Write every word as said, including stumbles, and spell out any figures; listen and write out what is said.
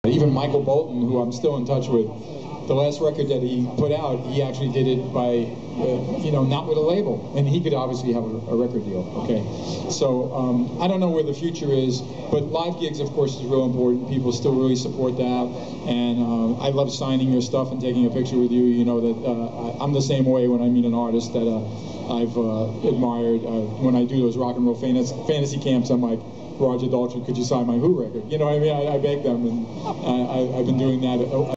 Even Michael Bolton, who I'm still in touch with, the last record that he put out, he actually did it by, uh, you know, not with a label, and he could obviously have a, a record deal. Okay, so um, I don't know where the future is, but live gigs, of course, is real important. People still really support that, and uh, I love signing your stuff and taking a picture with you. You know that uh, I, I'm the same way when I meet an artist that uh, I've uh, admired. Uh, when I do those rock and roll fantasy, fantasy camps, I'm like, Roger Daltrey, could you sign my Who record? You know what I mean? I, I beg them, and I, I, I've been doing that.